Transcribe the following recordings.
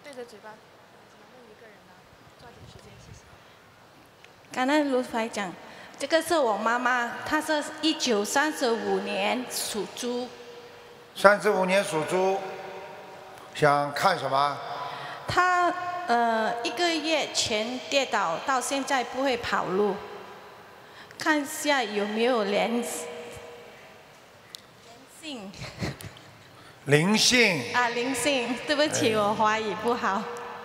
对着嘴巴，只能问一个人呢，抓紧时间，谢谢。 刚才卢台长，这个是我妈妈，她是1935年属猪。 35年属猪，想看什么？ 她1个月前跌倒，到现在不会跑路，看一下有没有灵性。 灵性。 啊，灵性，对不起，我华语不好。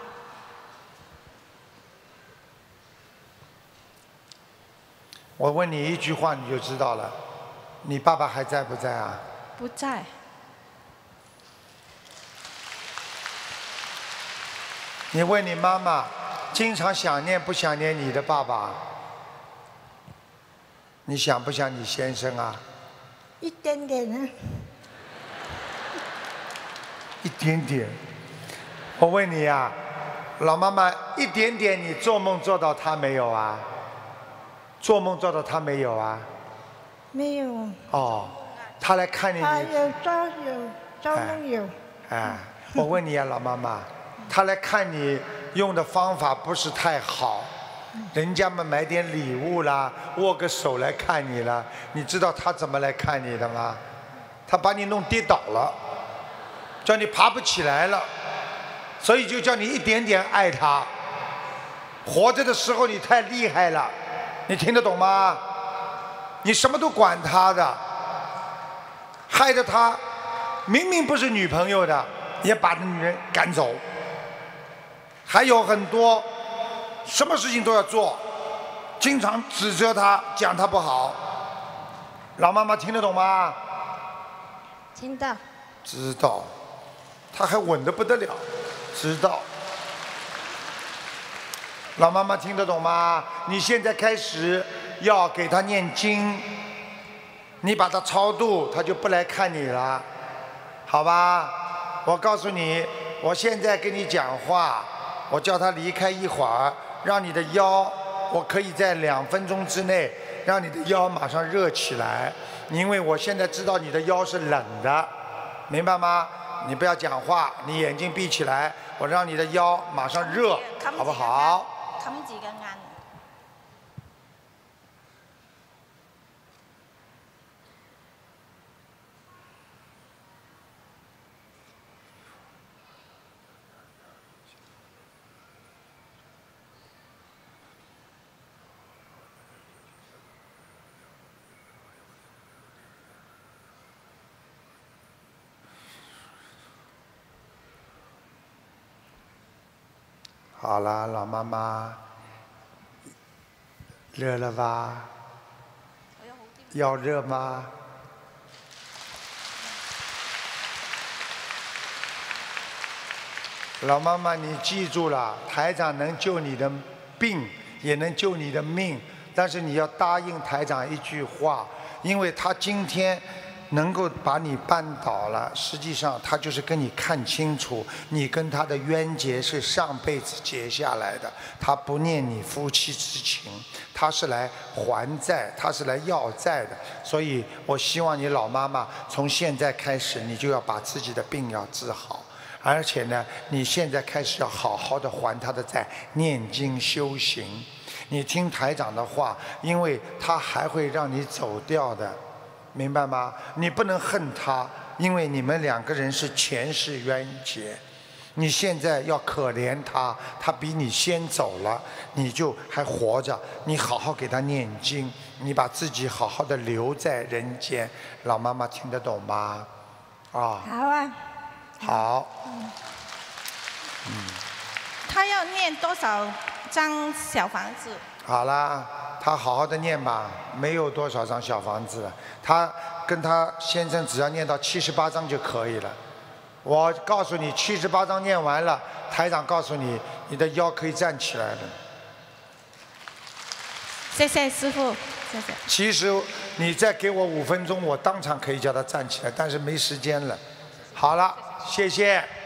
我问你一句话你就知道了，你爸爸还在不在啊？ 不在。 你问你妈妈，经常想念不想念你的爸爸？你想不想你先生啊？ 一点点呢。 一点点。我问你啊，老妈妈，一点点你做梦做到他没有啊？做梦做到他没有啊？ 没有。 哦，他来看你。 他有做梦有。 哎，我问你啊，老妈妈，他来看你用的方法不是太好，人家们买点礼物啦，握个手来看你了，你知道他怎么来看你的吗？他把你弄跌倒了，叫你爬不起来了，所以就叫你一点点爱他。活着的时候你太厉害了，你听得懂吗？你什么都管他的，害得他明明不是女朋友的，也把女人赶走。还有很多，什么事情都要做，经常指责他，讲他不好。老妈妈听得懂吗？ 听到。 知道。他还稳得不得了，知道。老妈妈听得懂吗？你现在开始要给他念经，你把他超度，他就不来看你了，好吧？我告诉你，我现在跟你讲话，我叫他离开一会儿，让你的腰，我可以在2分钟之内让你的腰马上热起来，因为我现在知道你的腰是冷的，明白吗？你不要讲话，你眼睛闭起来，我让你的腰马上热，好不好？ 冚住個眼。 好了，老妈妈，热了吧？要热吗？老妈妈，你记住了，台长能救你的病，也能救你的命，但是你要答应台长一句话，因为他今天能够把你绊倒了，实际上他就是跟你看清楚，你跟他的冤结是上辈子结下来的，他不念你夫妻之情，他是来还债，他是来要债的，所以我希望你老妈妈从现在开始，你就要把自己的病要治好，而且呢，你现在开始要好好的还他的债，念经修行，你听台长的话，因为他还会让你走掉的。明白吗？你不能恨他，因为你们2个人是前世冤结。你现在要可怜他，他比你先走了，你就还活着。你好好给他念经，你把自己好好的留在人间。老妈妈听得懂吗？啊。 好啊。 好。 他要念多少张小房子？ 好啦，他好好的念吧，没有多少张小房子了。他跟他先生只要念到78张就可以了。我告诉你，78张念完了，台长告诉你，你的腰可以站起来了。 谢谢师父，谢谢。 其实你再给我5分钟，我当场可以叫他站起来，但是没时间了。好了，谢谢。